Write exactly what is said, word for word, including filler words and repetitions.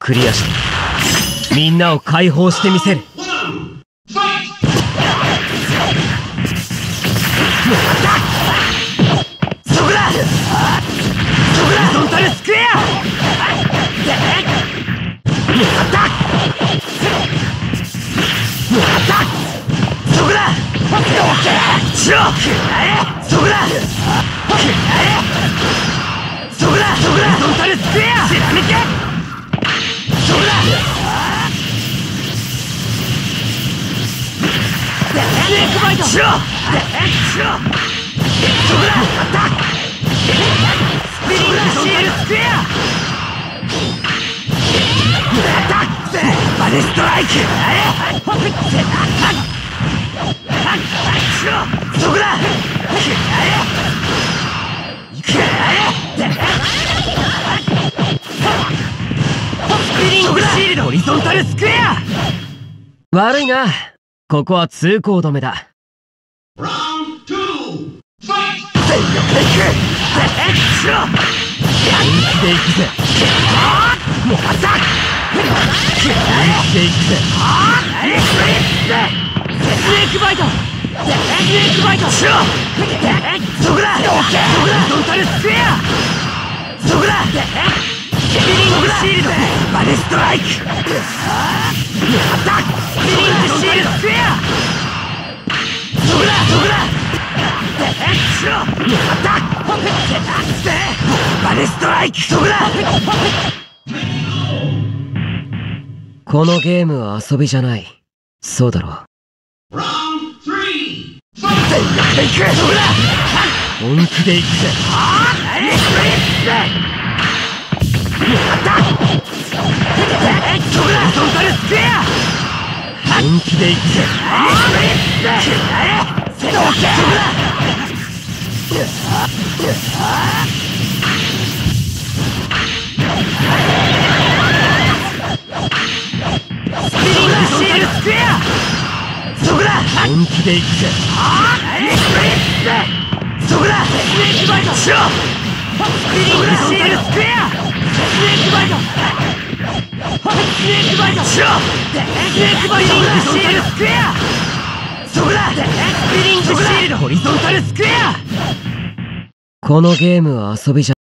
クリアしてみんなを解放してみせる。そこだ、そこだ、ホリゾンタルスクエア。そこだ、しろ、そこだ、そこだ、そこだ、ホリゾンタルスクエア。貫け、そこだ、スネークバイトしろ、しろ、そこだ、スピリングシールスクエア。バネストライク、そこだ、スピリングシールドホリゾンタルスクエア。悪いな、ここは通行止めだ。全力でいく、しろ、本気でいくぜ。もうあった本気でいくぜ。スネークバイト、スネークバイトしろ、そこだ、そこだ、ホリゾンタルスクエア。そこだ、スピリングシールドバネストライク。スピリングシールドスクエア。そこだ、そこだ、しろ、バネストライク。そこだ。このゲームは遊びじゃない。そうだろう。全力でいく、そこだ、本気でいくぜ。そこだ、ホリゾンタルスクエア。本気でいくぜ。そこだ、スピリングシールスクエア。そこだ、本気でいくぜ。そこだ、スネークバイトしろ、スピリングシールスクエア。スネークバイト、スネークバイトしろ、スネークバイト、ホリゾンタルスクエア。そこだ、スピリングシールドホリゾンタルスクエア。このゲームは遊びじゃ